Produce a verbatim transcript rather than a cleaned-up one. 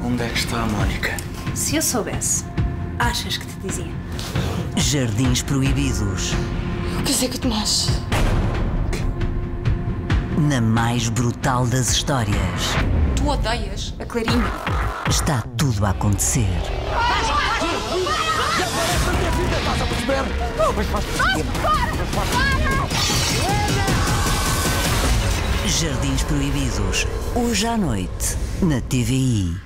Onde é que está a Mónica? Se eu soubesse, achas que te dizia? Jardins Proibidos. Eu casei com o Tomás. Na mais brutal das histórias. Tu odeias a Clarinha. Está tudo a acontecer. Jardins Proibidos. Hoje à noite, na T V I.